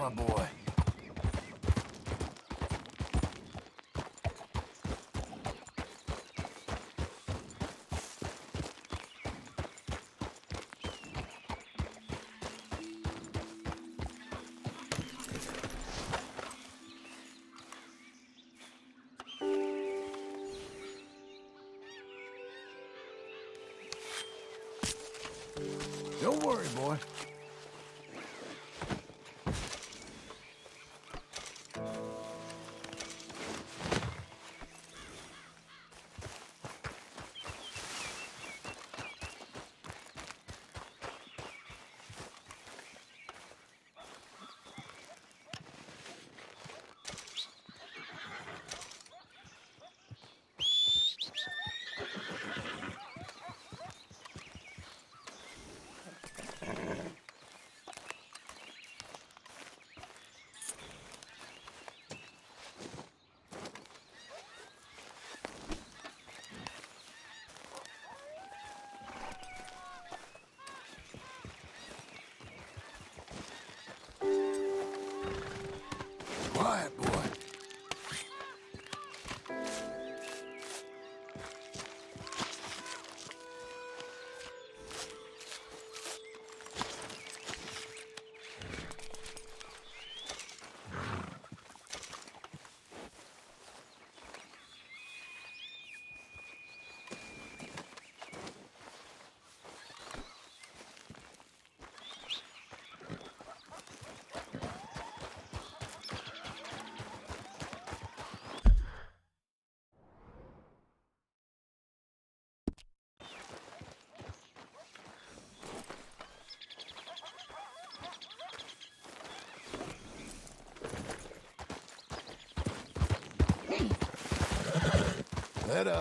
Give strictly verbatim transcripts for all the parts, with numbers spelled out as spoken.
my boy. Don't worry, boy. Quiet, boy. Head up.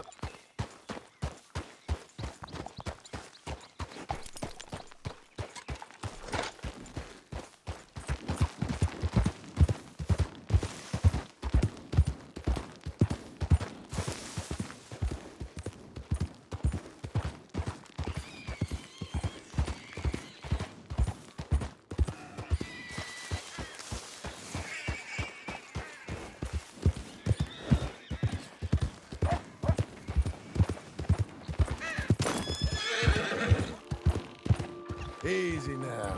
Easy now.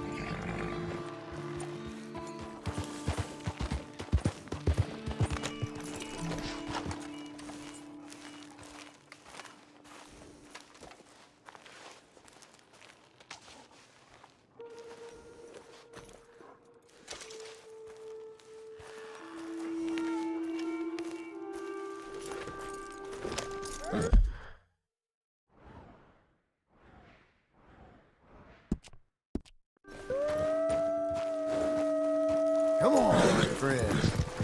Come on, friend.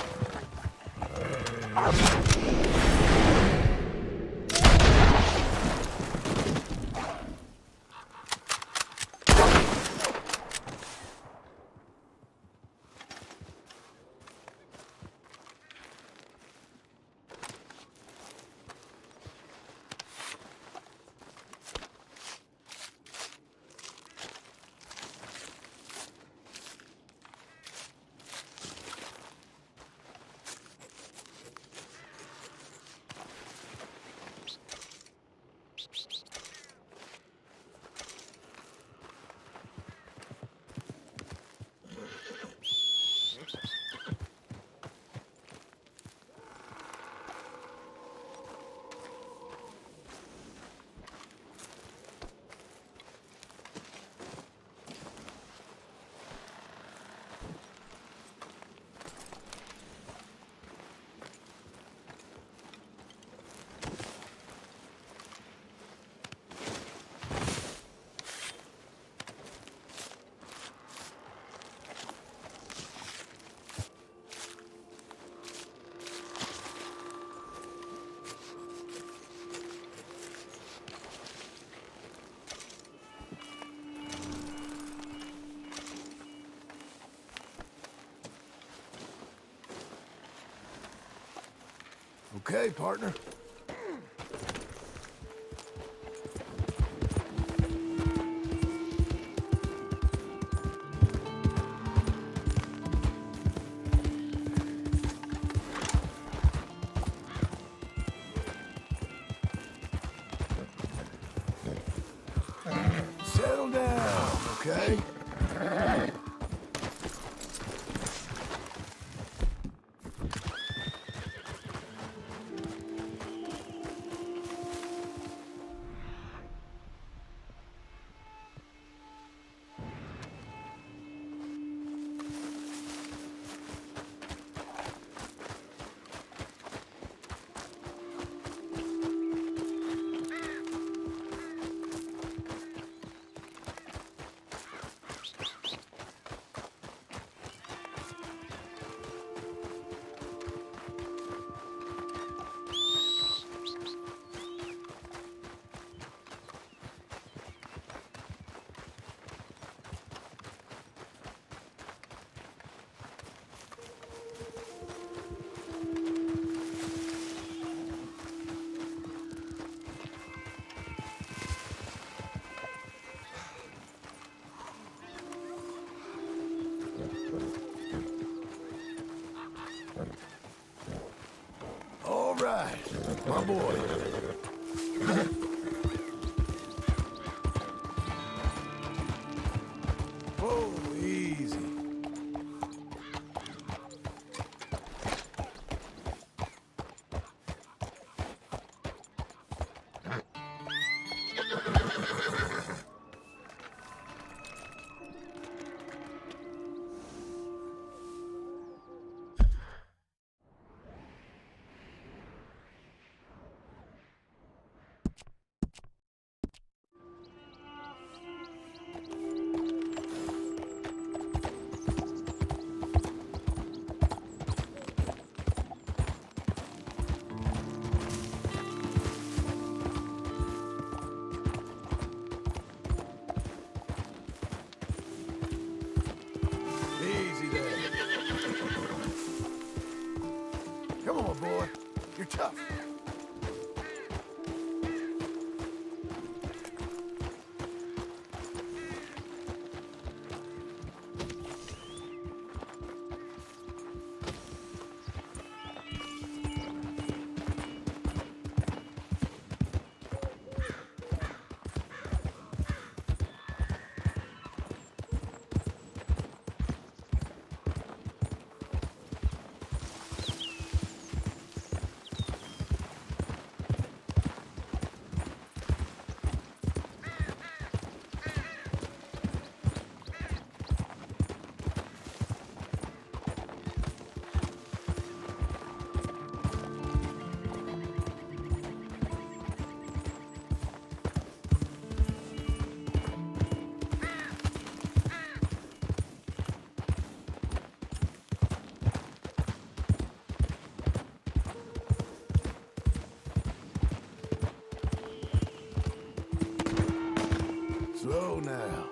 Okay, partner. Settle down, okay? All right, my boy. Whoa, easy. Come on, boy. You're tough. Slow now.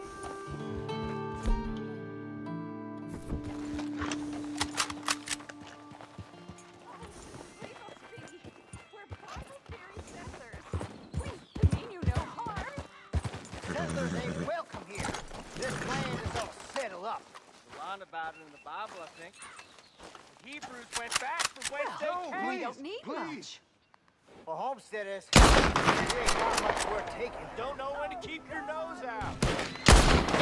Settlers ain't welcome here. This land is all settled up. There's a lot about it in the Bible, I think. The Hebrews went back from whence they No, came. we don't need please. much. For homesteaders, there ain't not much worth taking. Don't know when to keep your nose out.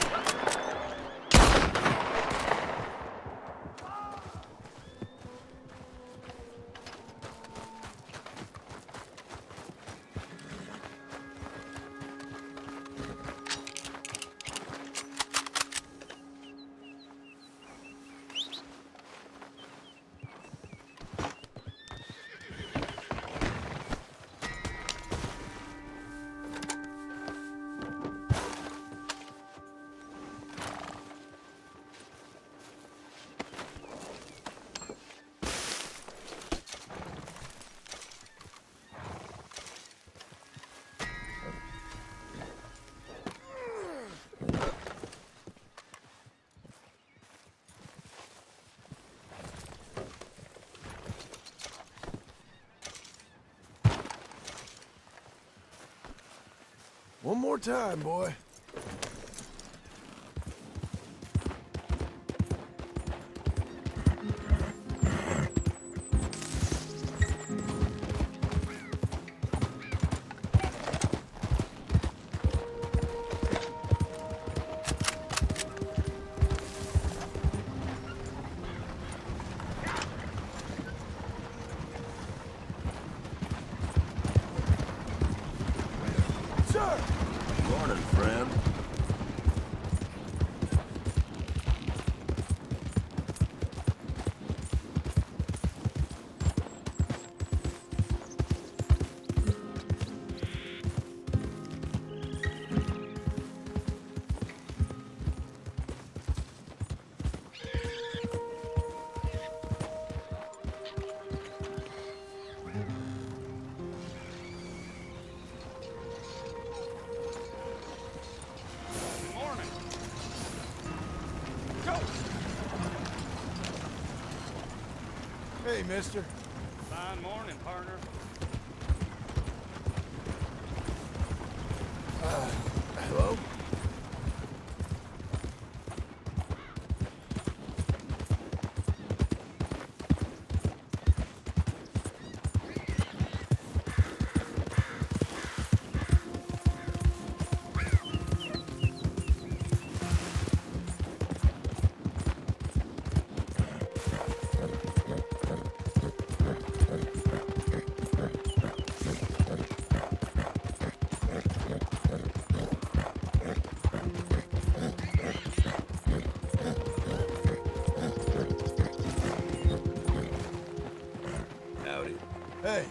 One more time, boy. Hey, mister. Fine morning, partner. Uh, hello? Howdy. Hey.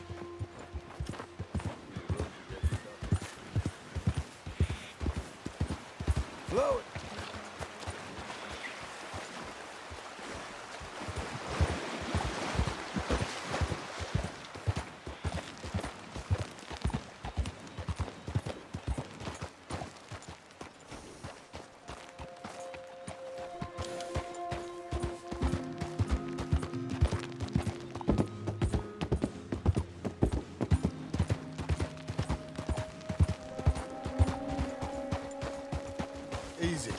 Blow it. Easy.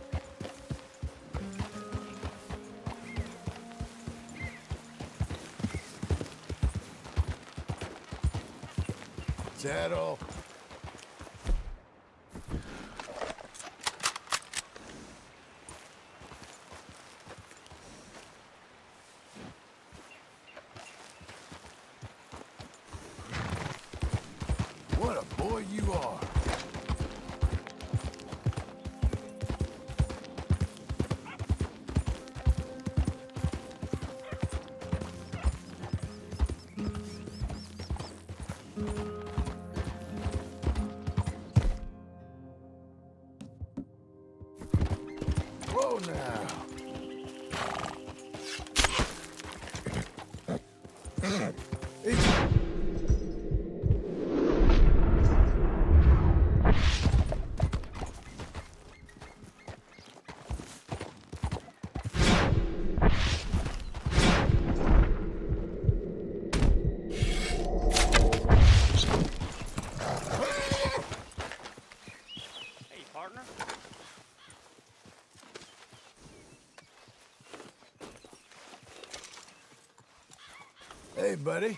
Saddle. What a boy you are. Whoa now. Easy. Hey, partner. Hey, buddy.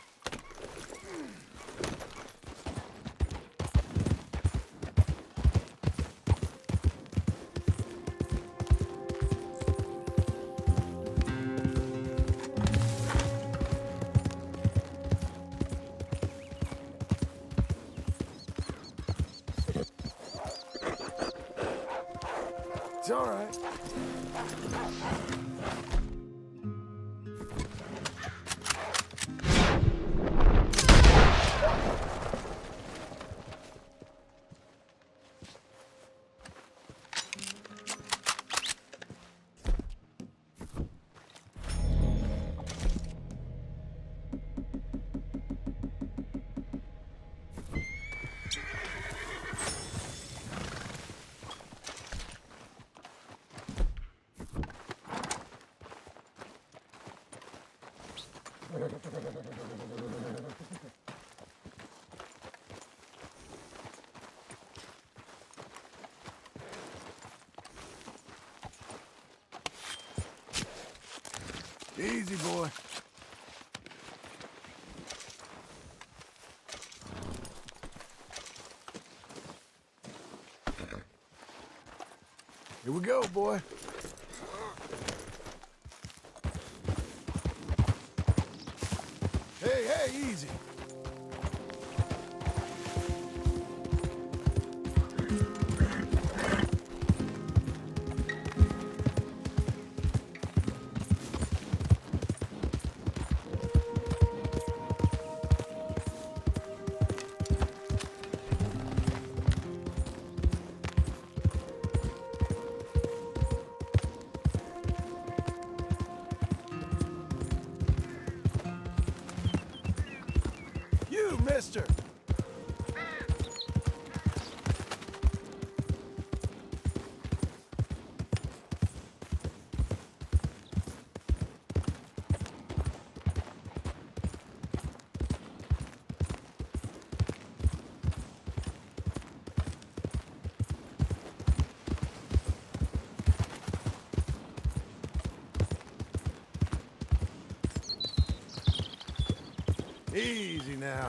It's all right. Easy, boy. Here we go, boy. Hey, hey, easy. You, mister. Easy now.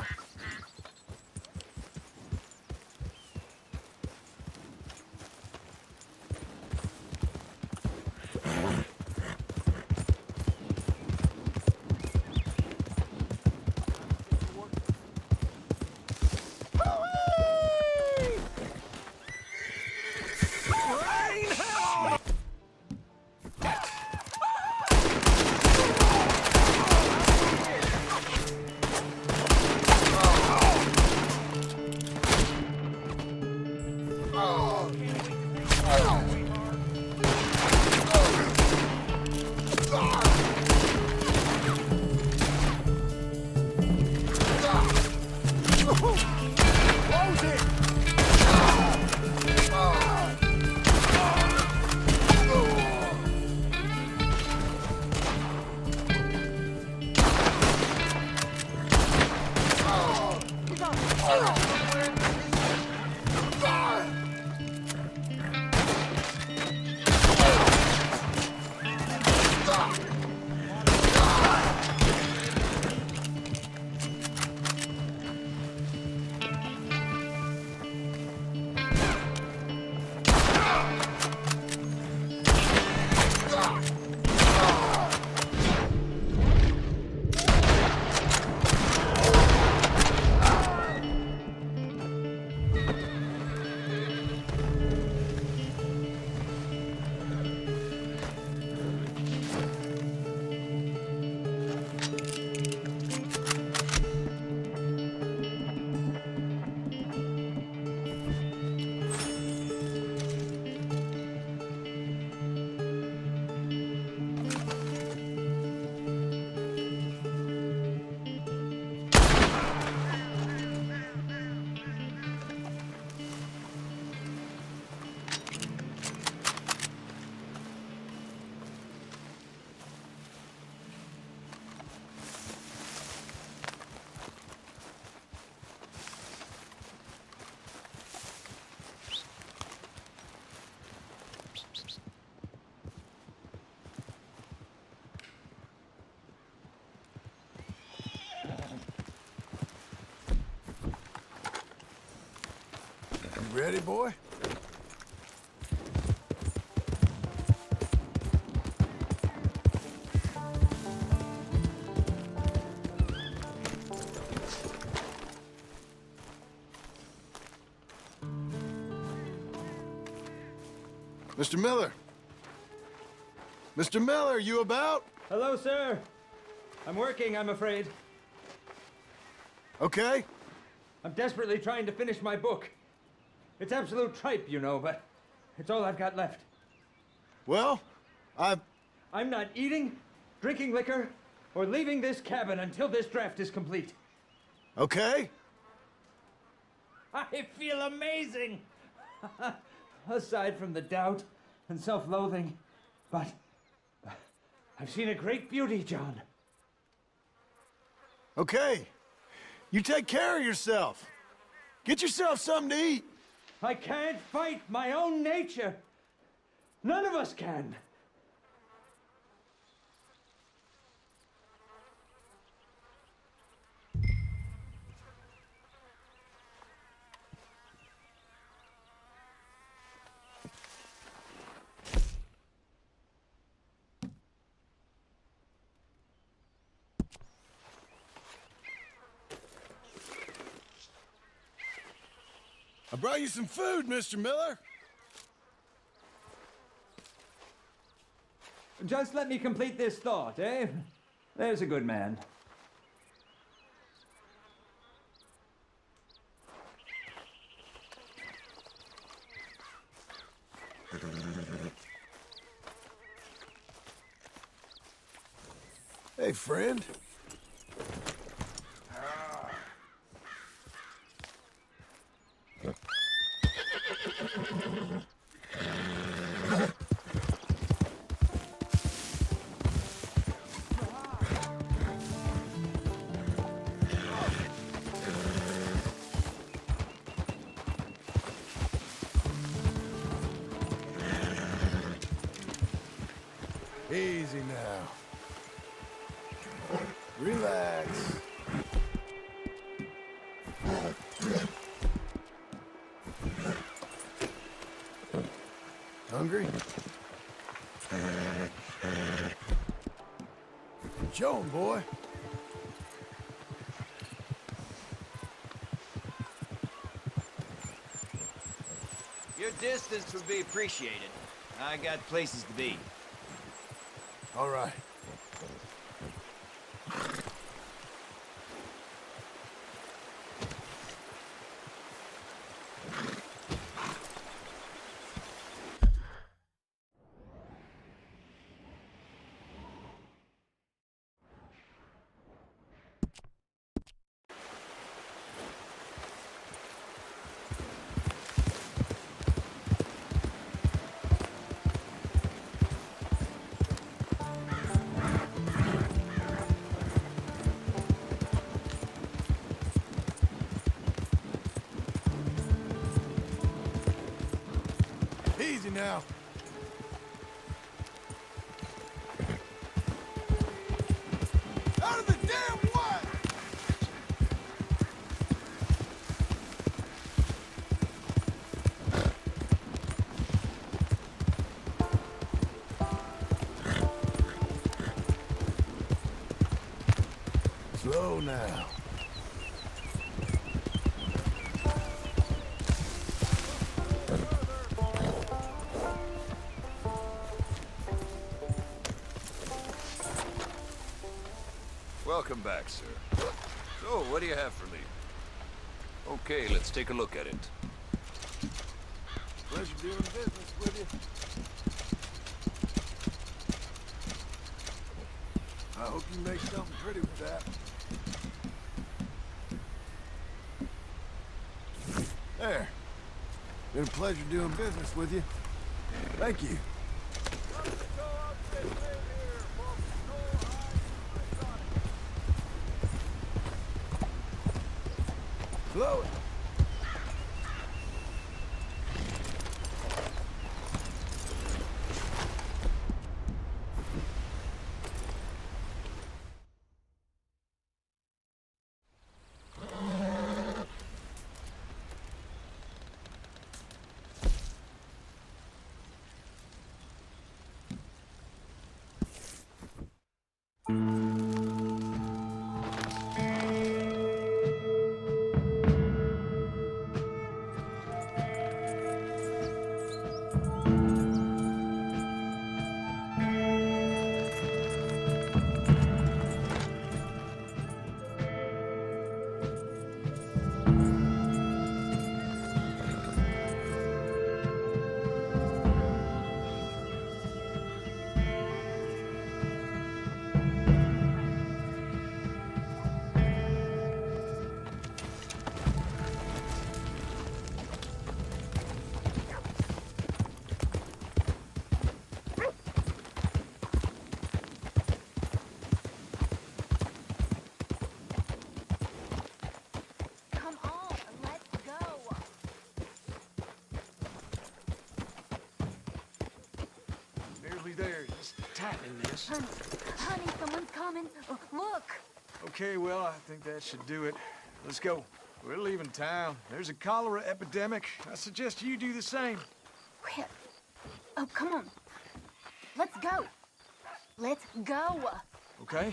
You ready, boy? Mister Miller. Mister Miller, you about? Hello, sir. I'm working, I'm afraid. Okay. I'm desperately trying to finish my book. It's absolute tripe, you know, but it's all I've got left. Well, I've... I'm not eating, drinking liquor, or leaving this cabin until this draft is complete. Okay. I feel amazing! Aside from the doubt and self-loathing, but I've seen a great beauty, John. Okay. You take care of yourself. Get yourself something to eat. I can't fight my own nature. None of us can. I brought you some food, Mister Miller. Just let me complete this thought, eh? There's a good man. Hey, friend. Easy now. Relax. Hungry? Show 'em, boy. Your distance would be appreciated. I got places to be. All right. Easy now. Out of the damn way! Slow now. Welcome back, sir. So, what do you have for me? Okay, let's take a look at it. Pleasure doing business with you. I hope you make something pretty with that. There. Been a pleasure doing business with you. Thank you. Slow it. There, just tapping this. Honey, honey, someone's coming. Oh, look. Okay, well, I think that should do it. Let's go. We're leaving town. There's a cholera epidemic. I suggest you do the same. Where? Oh, come on. Let's go. Let's go. Okay.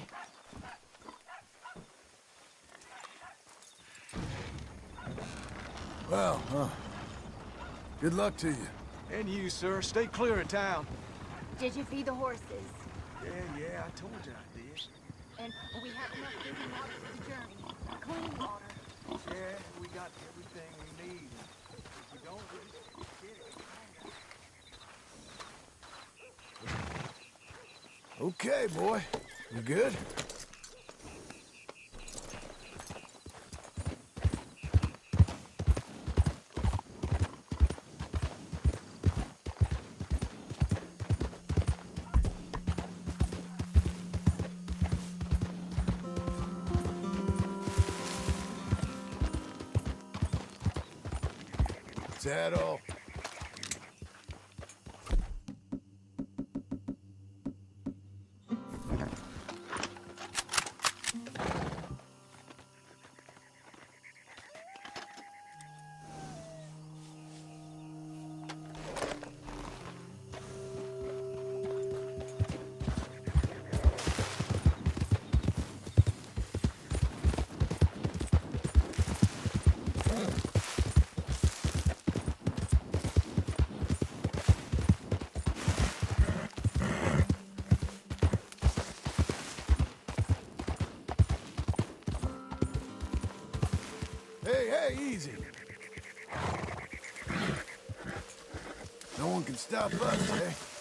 Well, huh. Good luck to you. And you, sir. Stay clear of town. Did you feed the horses? Yeah, yeah, I told you I did. And we have enough drinking water for the journey. Clean water. Yeah, we got everything we need. If we don't, we just get it. Okay, boy. You good? Saddle. No one can stop us, eh?